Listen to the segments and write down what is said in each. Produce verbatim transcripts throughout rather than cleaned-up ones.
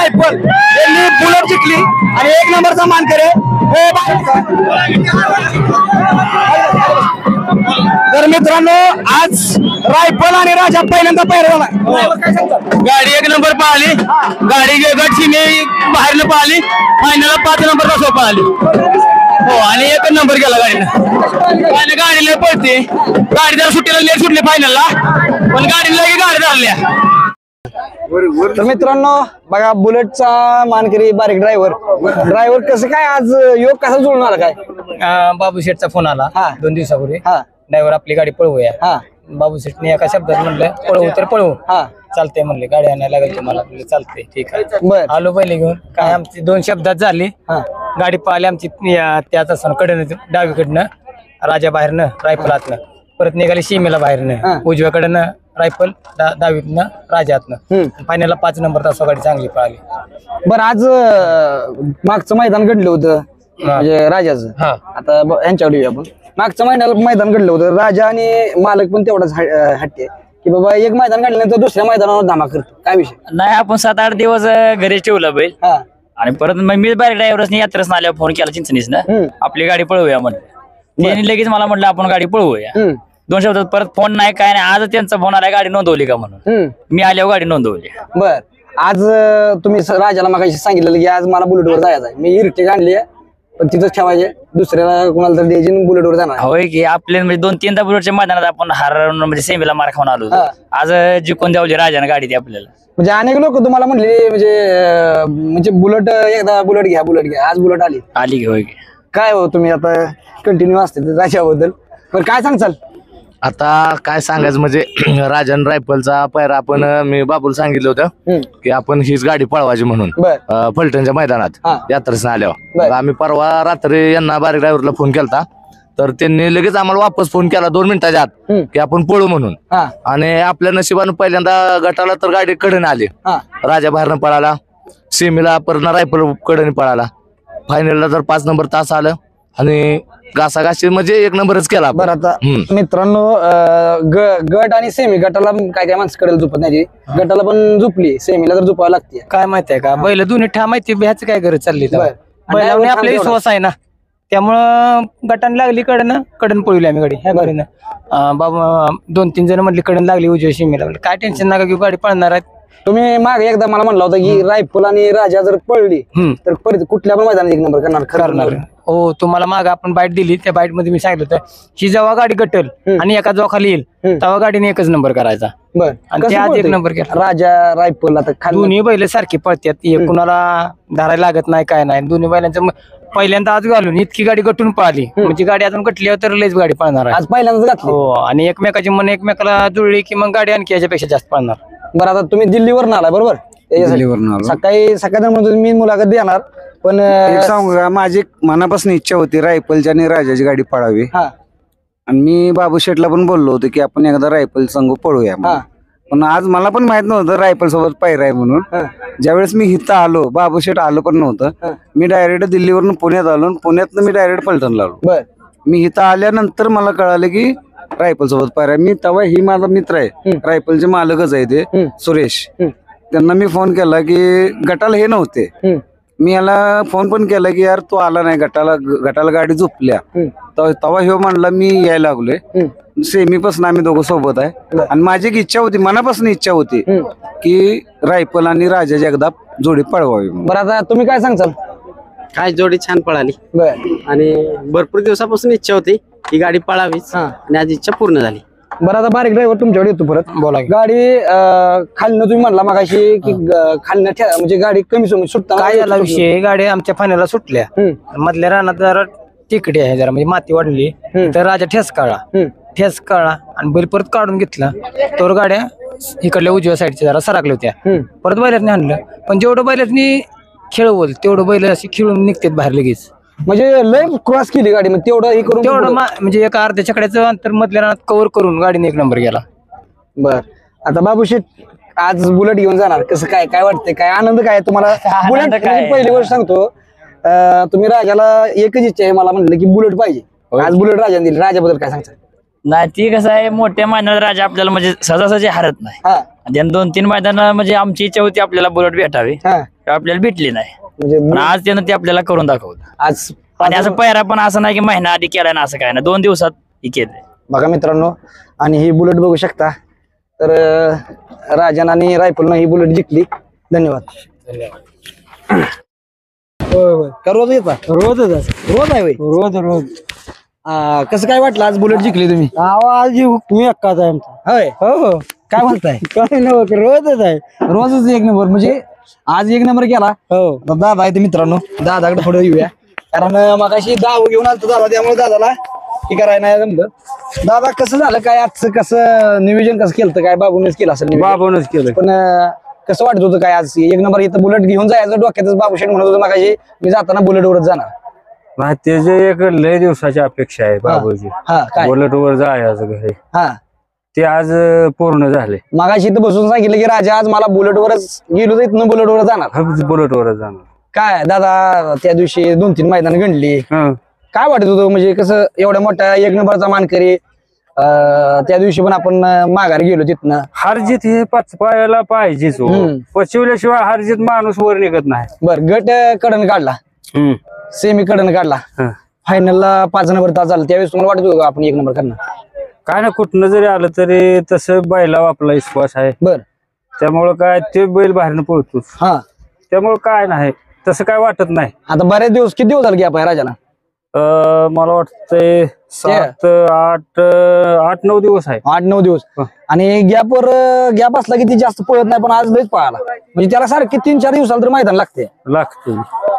Rifle यांनी bullet जिंकली आणि एक नंबरचा मान करे। तर मित्रांनो आज रायफल आणि राजा पहिल्यांदा पहिला गाडी एक नंबर पाहिली, गाडी गटची मी बाहेरनं पाहिली, फायनल पाच नंबर तास पाहिली हो आणि एक नंबर गेला गाडीनं। गाडी लय पळते, गाडी जरा सुट्टीला लेट सुटली फायनलला, पण गाडीला गाडी झाल्या। तर मित्रांनो बघा बुलेटचा मानकरी बारीक ड्रायव्हर ड्रायव्हर कसं काय आज योग कसा जुळून आला काय? बाबू शेठचा फोन आला दोन दिवसापूर्वी, हा ड्रायव्हर आपली गाडी पळवूया। हा बाबू शेठने एका शब्दात म्हणलं पळवू तर पळवू, हा चालते म्हणले, गाडी आणायला लागेल तुम्हाला, म्हणले चालते ठीक आहे। बर आलो पहिले घेऊन, काय आमची दोन शब्दात झाली, गाडी पाहिली आमची त्याच असताना कडनं डावीकडनं राजा बाहेरनं रायफलातनं, परत निघाली सीमेला बाहेरनं उजव्याकडनं रायफल दहावीतनं राजातनं, फायनलला पाच नंबर तास गाडी चांगली पळाली। बर आज मागचं मैदान घडलं होतं म्हणजे राजाचं, आता यांच्याकडे येऊया आपण। मागचं महिन्याला मैदान घडलं होतं, राजा आणि मालक पण तेवढाच हट्टे की बाबा एक मैदान घडल्यानंतर दुसऱ्या मैदानावर धामा करतो, काय विषय नाही? आपण सात आठ दिवस घरी ठेवलं बैल आणि परत मग मी बाहेर ड्रायव्हरने यात्रेस आल्यावर फोन केला चिंचणीस ना, आपली गाडी पळवूया म्हणून। त्यांनी लगेच मला म्हटलं आपण गाडी पळवूया। दोन शब्दात परत फोन नाही काय नाही, आज त्यांचा फोन आला गाडी नोंदवली का म्हणून, मी आल्यावर गाडी नोंदवली। बर आज तुम्ही राजाला मागाशी सांगितलं की आज मला बुलेटवर जायचं आहे, मी इरटेक आणली आहे पण तिथंच ठेवायचे, दुसऱ्याला कोणाला तर द्यायची बुलेटवर जाणार। होय की आपले म्हणजे दोन तीनदा बुलेटच्या मैदानात आपण हारून म्हणजे सेमीला मार खाऊन आलो, आज जिंकून द्यावली राजाने गाडी ती आपल्याला। म्हणजे अनेक लोक तुम्हाला म्हणले म्हणजे म्हणजे बुलेट एकदा बुलेट घ्या बुलेट घ्या, आज बुलेट आली आली की होय की काय हो तुम्ही आता कंटिन्यू असते राजाबद्दल पण काय सांगचाल? आता काय सांगायचं म्हणजे राजन रायफलचा पैरा आपण मी बाबूला सांगितलं होतं की आपण हीच गाडी पळवायची म्हणून फलटणच्या मैदानात यात्रेस आल्यावर। आम्ही परवा रात्री यांना बारीक ड्रायव्हरला फोन केलता, तर त्यांनी लगेच आम्हाला वापस फोन केला दोन मिनिटाच्या आत की आपण पळू म्हणून। आणि आपल्या नशिबानं पहिल्यांदा गटाला तर गाडी कडे आली, राजा बाहेरनं पळाला, सेमीला परत रायफल कडे पळाला, फायनलला तर पाच नंबर तास आलं आणि घासाघाशी म्हणजे एक नंबरच केला। बरं आता मित्रांनो गट आणि सेमी गटाला काय काय माणसं कडेल झोपत नाही, गटाला पण झोपली, सेमीला तर झोपावं लागते। काय माहितीये का बैल दोन्ही ठा माहिती ह्याच काय गरज चालली, बैलावर आपला विश्वास आहे ना, त्यामुळं गटाने लागली कडनं कडन पळवली आम्ही गाडी ह्या गाडीनं। बाबा दोन तीन जण म्हणली कडन लागली उजव्या सीमेला, काय टेन्शन नका घेऊ गाडी पळणार आहे। तुम्ही मागे एकदा मला म्हणला होता की रायफल आणि राजा जर पळली तर परत कुठल्या पण मैदानात एक नंबर करणार करणार हो। तुम्हाला मागे आपण बाईट दिली, त्या बाईट मध्ये मी सांगितलं होतं ही जेव्हा गाडी गटल आणि एका जो खाली येईल तेव्हा गाडीने एकच नंबर करायचा। बर आणि आज एक नंबर केला राजा रायफल। आता दोन्ही बैल सारखी पळतात, कुणाला धरायला लागत नाही काय नाही, दोन्ही बैलांचं पहिल्यांदा आज घालून इतकी गाडी गटून पळाली म्हणजे गाडी अजून गटल्यावर तर लयच गाडी पळणार आहे आज पहिल्यांदाच घातली हो। आणि एकमेकाची मन एकमेकाला जुळली की मग गाडी आणखी याच्यापेक्षा जास्त पळणार। बरं आता तुम्ही दिल्लीवरून आलाय बरोबर, सकाळी सकाळी मी मुलाखत देणार पण सांगू का माझी मनापासून इच्छा होती रायफलची आणि राजाची गाडी पळावी, आणि मी बाबू शेठला पण बोललो होतो की आपण एकदा रायफल संघ पळूया, पण आज मला पण माहित नव्हतं रायफल सोबत पायरा आहे म्हणून। ज्यावेळेस मी इथं आलो बाबू शेठ आलो पण नव्हतं, मी डायरेक्ट दिल्लीवरून पुण्यात आलो, पुण्यातनं मी डायरेक्ट फलटणला आलो। मी इथं आल्यानंतर मला कळालं की रायफल सोबत पायरा, मी तेव्हा ही माझा मित्र आहे रायफलचे मालकच आहे ते सुरेश, त्यांना मी फोन केला की गटाला हे नव्हते, मी याला फोन पण केला की यार तू आला नाही गटाला, गटाला गाडी झोपल्या, तेव्हा ह्यो म्हणला मी यायला लागलोय, सेमी पासून आम्ही दोघं सोबत आहे। आणि माझी एक इच्छा होती, मनापासून इच्छा होती की रायफल आणि राजाची एकदा जोडी पळवावी। बरं आता तुम्ही काय सांगचाल? काय जोडी छान पळाली आणि भरपूर दिवसापासून इच्छा होती ही गाडी पळावीच आणि आज इच्छा पूर्ण झाली। बरं आता बारीक ड्रायव्हर तुमच्याकडे येतो परत बोला, गाडी खालनं तुम्ही म्हणला मगाशी की खालनं म्हणजे गाडी कमी सुटता काय झाला विषय, गाडी आमच्या फायनलला सुटल्या, मधल्या रानात जरा तिकडे आहे जरा म्हणजे माती वाढली, तर राजा ठेस काढला ठेस काढला आणि बैल परत काढून घेतला, तर गाड्या इकडल्या उजव्या साईडच्या जरा सरकल्या होत्या, परत बैलातनी आणलं, पण जेवढं बैलातनी खेळवल तेवढं बैल अशी खेळून निघतात बाहेर लगेच, म्हणजे लय क्रॉस केली गाडी, मग तेवढं हे करून तेवढं म्हणजे एका अर्ध्या चकड्याचं अंतर मधल्या रानात कव्हर करून गाडीने एक नंबर गेला। बर आता बाबू शेठ आज बुलेट घेऊन जाणार, कसं काय काय वाटतंय, काय आनंद काय तुम्हाला? बुलेट पहिली गोष्ट सांगतो, तुम्ही राजाला एकच इच्छा आहे, मला म्हणलं की बुलेट पाहिजे, आज बुलेट राजाने दिली, राजाबद्दल काय सांगता? नाही ती कसं आहे मोठ्या मैदानात राजा आपल्याला म्हणजे सहजासहजी हरत नाही, दोन तीन मैदान म्हणजे आमची इच्छा होती आपल्याला बुलेट भेटावी, आपल्याला भेटली नाही. म्हणजे पण आज त्यानं ते आपल्याला करून दाखवलं. आज आणि असं पैरा पण असं नाही की महिना आधी केलाय ना, असं काय ना, दोन दिवसात हे केलंय. बघा मित्रांनो, आणि ही बुलेट बघू शकता. तर अं, राजन आणि रायफलनं ही बुलेट जिंकली. धन्यवाद. होय होय का रोज येता? रोजच रोज आहे होय? रोज रोज आ, कसं काय वाटलं आज बुलेट जिंकली तुम्ही? आवाज तुम्ही अक्काच आहे आमचा. होय हो हो काय म्हणताय? काय नव्हतं रोजच आहे. रोजच एक नंबर, म्हणजे आज एक नंबर केला. हो आता दादा आहे ते मित्रांनो, दादाकडे थोडं येऊया. कारण मग अशी दाव घेऊन आलतो दादा, त्यामुळे दादाला हे करायला नाही जमलं. दादा कसं झालं काय आजचं, कसं नियोजन कसं केलं काय? बाबूनच केलं असेल नियोजन. बाबूनच केलं. पण अं, कसं वाटत होतं काय आज एक नंबर इथं बुलेट घेऊन जायचं डोक्यातच? बाबू शेठ म्हणत होतं मगाशी मी जाताना बुलेटवरच जाणार. त्याचे एक लय दिवसाची अपेक्षा आहे बाबूजी, हा काय बुलेट वर जायचं घरी. हा ते आज पूर्ण झाले. मगाशी इथं बसून सांगितलं की राजा आज मला बुलेटवरच गेलो तर इथनं बुलेटवर जाणार. बुलेट वर जाणार. काय दादा त्या दिवशी दोन तीन मैदान गणली, हं. काय वाटत होतं म्हणजे कसं एवढ्या मोठ्या एक नंबरचा मानकरी अं, त्या दिवशी पण आपण अं, माघारी गेलो तिथनं. हारजीत हे पाच पायाला पाहिजेच हो. हम्म. पचवल्याशिवाय हारजीत माणूस वर निघत नाही. बर गट कडन काढला, हम्म. सेमी कडन काढला, हं. फायनलला पाच नंबर तास झाला. त्यावेळेस तुम्हाला वाटत होतं का आपण एक नंबर करणार? काय ना, कुठनं जरी आलं तरी तसं बैलावर आपला विश्वास आहे. बर त्यामुळं काय ते बैल बाहेरनं पळतोच. हा त्यामुळं काय नाही, तसं काय वाटत नाही. आता बरेच दिवस, किती दिवस झाले की आपण राजाला? अं, मला वाटतंय सात आठ आठ नऊ दिवस आहे. आठ नऊ दिवस. हं. आणि गॅपवर गॅप असला की ती जास्त पळत नाही, पण आज लयच पळाला. म्हणजे त्याला सारखी तीन चार दिवसाला तर मैदान लागते. लागतो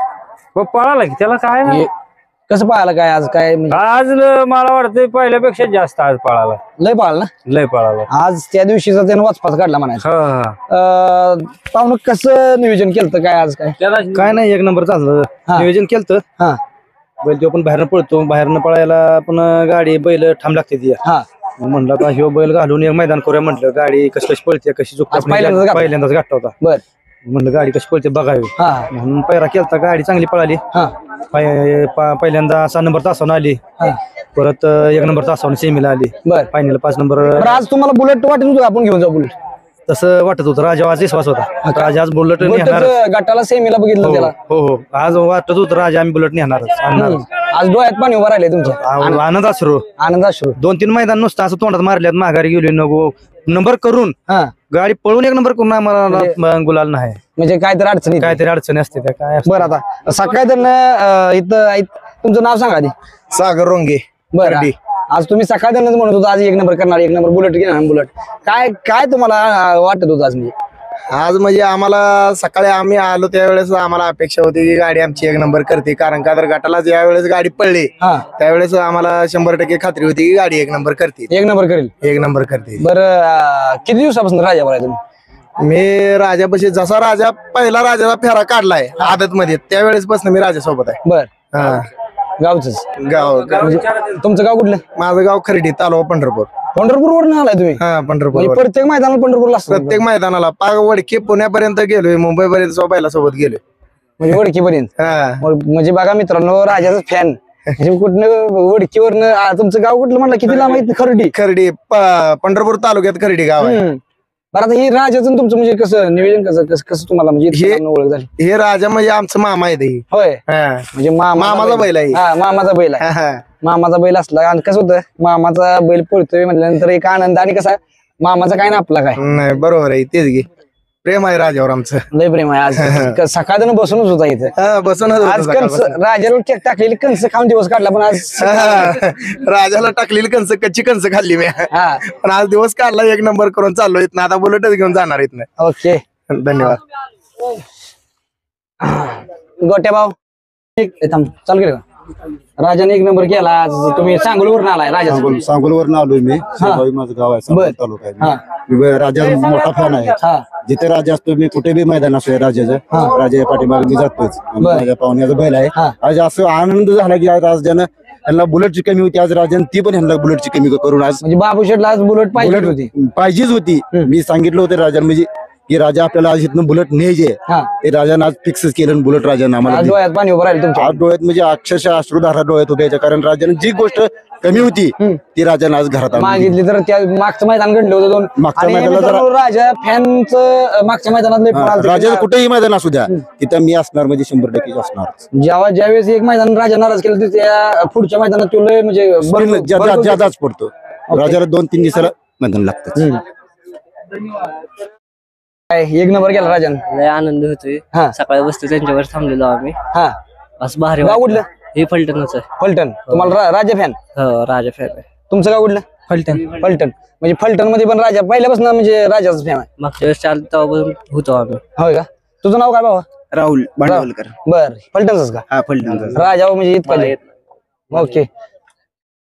मग पळाला की त्याला काय नाही. कसं पळाला काय आज काय म्हणजे आज ल- मला वाटतंय पहिल्यापेक्षा जास्त आज पळाला. लय पळाला ना लय पळाला. आज. त्या दिवशीचा त्यानं वाचपाच काढला म्हणायचं. हा हा. अं, पाहुणं कसं नियोजन केलं काय आज काय? काय नाही, एक नंबर चाललं. हा. नियोजन केलं. हा बैल तो पण बाहेरनं पळतो, बाहेरनं पळायला पण गाडी बैल ठाम लागते ती. हा मग म्हणलं का ह्यो बैल घालून एक मैदान करूया, म्हटलं गाडी कशी कशी पळते कशी चुकते. आज पहिल्यांदाच गाठला. पहिल्यांदाच गाठला होता. बर. म्हणलं गाडी कशी पळते बघावी हा म्हणून पैरा केलता. गाडी चांगली पळाली. हा पाय- पा- पहिल्यांदा सहा नंबर तासावून आली, हा परत एक नंबर तासावून सेमीला आली, बर. फायनल पाच नंबर. बरं, आज तुम्हाला बुलेट वाटत होतं का आपण घेऊन जाऊ बुलेट? तसं वाटत होतं. राजा आज विश्वास होता, राजा आज बुलेट नेणार. बुलेटचं गटाला सेमीला बघितलं हो त्याला. हो हो. आज वाटत होतं राजा आम्ही बुलेट नेणारच आणणार. हम्म. आज डोळ्यात पाणी उभं राहिले तुमच्या. आनंद असरो. आनंद अश्रू. दोन तीन मैदान नुसतं असं तोंडात मारल्यात, माघारी गेले नको नंबर करून, हा गाडी पळून एक नंबर करून आम्हाला गुलाल नाही. म्हणजे काहीतरी अडचणी काहीतरी अडचणी असते त्या काय असतं. बरं. आता सकाळी तर इथं इत- तुमचं नाव सांगा आधी. सागर रोंगे. बरं. आज तुम्ही सकाळी म्हणत होता आज एक नंबर करणार, एक नंबर बुलेट घेणार बुलेट. काय काय तुम्हाला अं, वाटत होतं आज? म्हणजे आज म्हणजे आम्हाला सकाळी आम्ही आलो त्यावेळेस आम्हाला अपेक्षा होती की गाडी आमची एक नंबर करते, कारण का तर गटाला ज्यावेळेस गाडी पडली हा त्यावेळेस आम्हाला शंभर टक्के खात्री होती की गाडी एक नंबर करते, एक नंबर करेल. एक नंबर करते. बरं अं, किती दिवसापासून राजावर आहे तुम्ही? मी राजापाशी जसा राजा पहिला राजाचा फेरा काढलाय आदत मध्ये त्यावेळेस पासून मी राजासोबत आहे. बर. हा. गावच गाव गाव- तुमचं गाव कुठलं? माझं गाव खर्डी, तालुका पंढरपूर. पंढरपूर वरून आलाय तुम्ही? हा पंढरपूर. म्हणजे प्रत्येक मैदानाला पंढरपूरला असतं? प्रत्येक मैदानाला पाग वडके पुण्यापर्यंत गेलोय, मुंबई पर्यंत सोबायला सोबत गेलोय. म्हणजे वडकीपर्यंत. हा म्हणजे बघा मित्रांनो, राजाचा फॅन म्हणजे कुठनं वडकीवरनं. आ, तुमचं गाव कुठलं म्हणलं? किती लांब आहे? खर्डी. खर्डी प- पंढरपूर तालुक्यात खर्डी गाव आहे. हम्म. बरं, आता ही राजाचं आणि तुमचं म्हणजे कसं नियोजन, कसं कसं कसं तुम्हाला म्हणजे इतक्या हे- लांबनं ओळख झाली? हे राजा म्हणजे आमचं मामा आहे ते. होय. हा. म्हणजे मामाचा मामाचा बैल आहे. हा मामाचा बैल आहे. हा, हा. मामाचा बैल असला आणि कसं होतं, मामाचा बैल पळतोय म्हटल्यानंतर एक आनंद. आणि कसा मामाचा काय ना आपला काय नाही बरोबर आहे, तेच घे प्रेम आहे राजावर आमचं. लय प्रेम आहे. आज सकाळ बसूनच होता इथं. हा, बसूनच होतो आज कणस सकाळपासून. राजाला टे- टाकलेली कणस खाऊन दिवस काढला, पण आज हा, राजाला टाकलेली कणस, कच्ची कणस खाल्ली मी, हा पण आज दिवस काढला एक नंबर करून चाललो इथनं. आता बुलेटच घेऊन जाणार इथनं. ओके. धन्यवाद. गोट्या भाऊ एक ए, थांब चालू केलं का? राजाने एक नंबर केला. आज तुम्ही सांगोलवरून आलाय राजा. सांगोलवरून आलोय मी. शेगावी माझं गाव आहे, सांगोल तालुका आहे. मी ब- राजा मोठा फॅन आहे. हा जिथे राजा असतो मी कुठे बी मैदान असतो राजाचं, राजा पाठीमागे मी जातोच. आणि बर. माझ्या पाहुण्याचा बैल आहे. हा. आज असं आनंद झाला की आज राजानं यांना बुलेटची कमी होती, आज राजाने ती पण यांना बुलेटची कमी करून आज म्हणजे बाबू शेठला आज बुलेट पाहिजे होती. बुलेट पाहिजेच होती. मी सांगितलं होतं राजा म्हणजे की राजा आपल्याला आज इथनं बुलेट न्यायचे ते राजाने आज फिक्स केलं बुलेट राजाने आम्हाला आज दिली. डोळ्यात पाणी उभं राहिलं तुमच्या आज डोळ्यात म्हणजे अक्षरशः अश्रुधारा डोळ्यात होते याच्या कारण राजाने जी गोष्ट कमी होती ती राजाने आज घरात आणून दिली. मागितली तर त्या मागचं मैदान घडलं होतं दोन मागच्या आणि मैदानाला मित्रांनो, राजा फॅनच मागच्या मैदानात लय हा, पळालं. राजाचं कुठेही मैदान असू द्या तिथं मी असणार म्हणजे शंभर टक्के असणार. जेव्हा ज्यावेळेस एक मैदान राजा नाराज केलं तर त्या पुढच्या मैदानात तो लय म्हणजे भरपूर- ज्यादा- भरपूर- ज्यादाच पडतो राजाला दोन तीन दिवसाला मैदान लागतं. काय, एक नंबर गेला राजान. लय आनंद होतोय. हा. सकाळी वस्तू त्यांच्यावर थांबलेलो आम्ही. हा असं भारी गाव वाटलं. कुठलं? हे फलटणच आहे. फलटण. तुम्हाला रा- राजा फॅन. हो राजा फॅन आहे. तुमचं गाव कुठलं? फलटण. फलटण. म्हणजे फलटण मध्ये पण राजा पहिल्यापासून म्हणजे राजाच फॅन आहे. मागच्या वेळेस चालू तेव्हापासून होतो आम्ही. होय का? तुझं नाव काय बाबा? राहुल भांडवलकर. बर फलटणच का? हा फलटण. राजा म्हणजे इतका ओके.